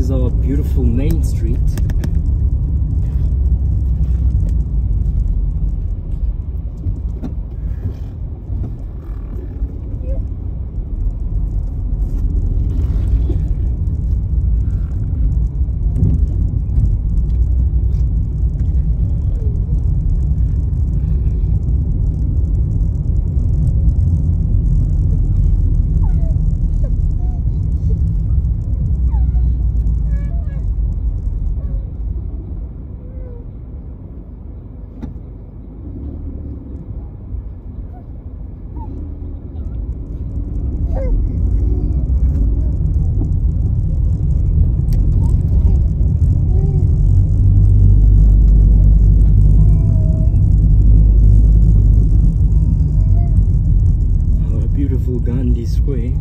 is our beautiful main street. Gandhi Square.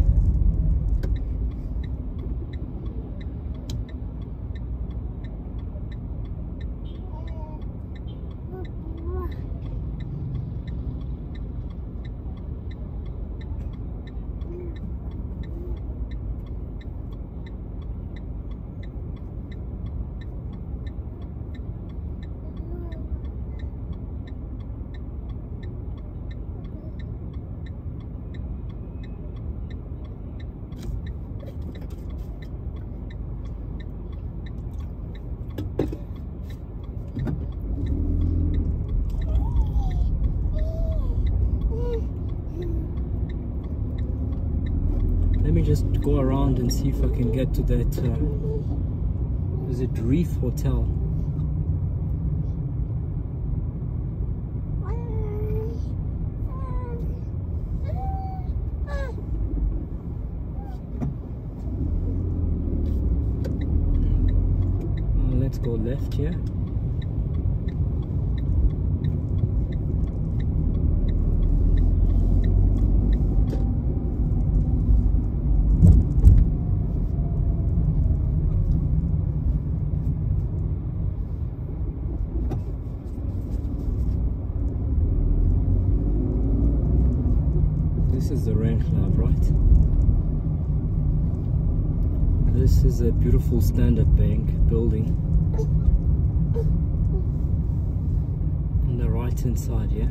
Let me just go around and see if I can get to that, is it Reef Hotel? Let's go left here. This is the Rand Club, right? This is a beautiful Standard Bank building on the right hand side, yeah?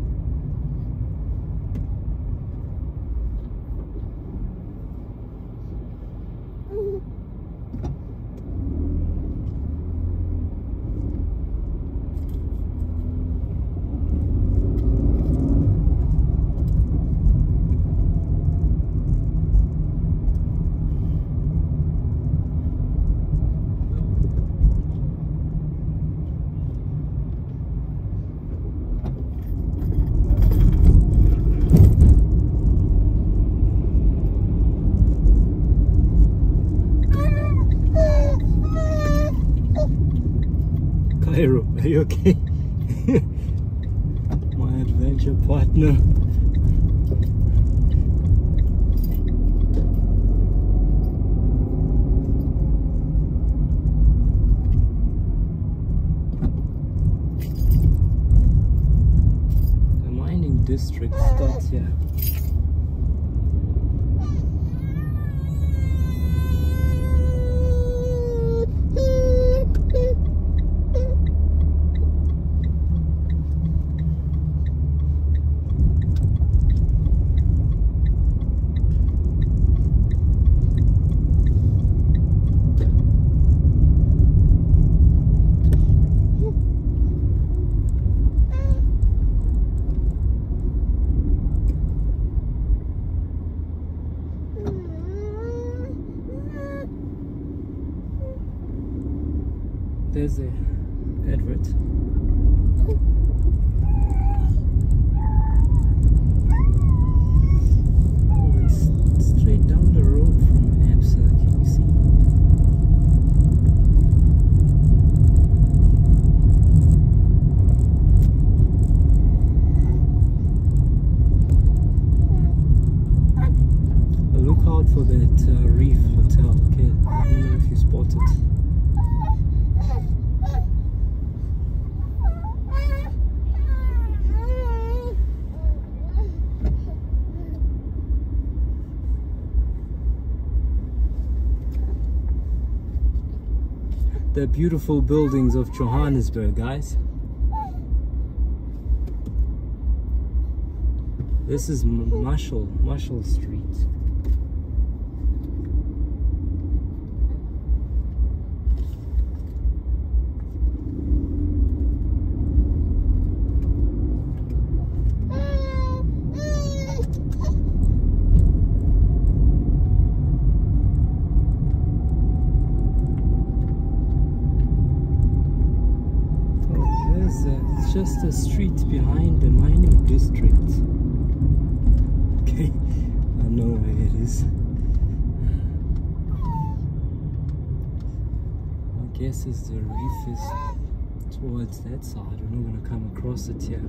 Cairo, are you okay? My adventure partner. The mining district starts here. There's the advert. Oh, it's straight down the road from Absa, can you see? Look out for that Reef Hotel, okay? I don't know if you spot it. the beautiful buildings of Johannesburg, guys. This is Marshall Street. It's just a street behind the mining district. Okay, I know where it is. I guess as the reef is towards that side, we're not going to come across it here.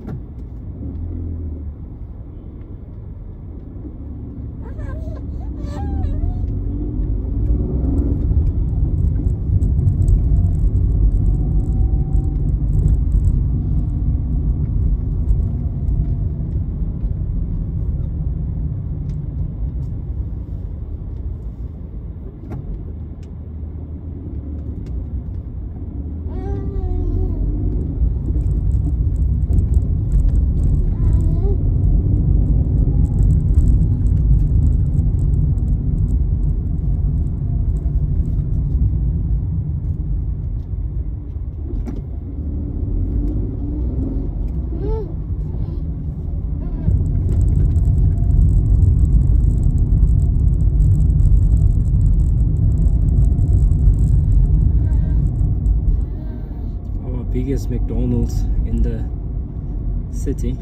Biggest McDonald's in the city.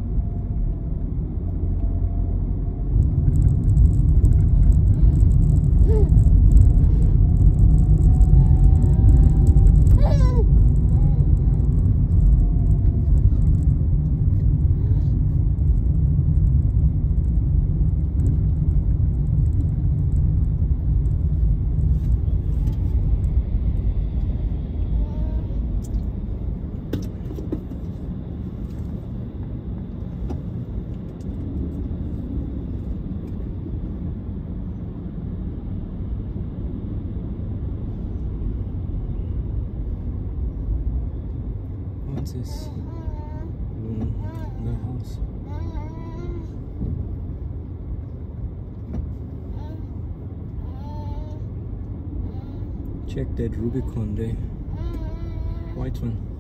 What's this? The house. Check that Rubicon there. White one.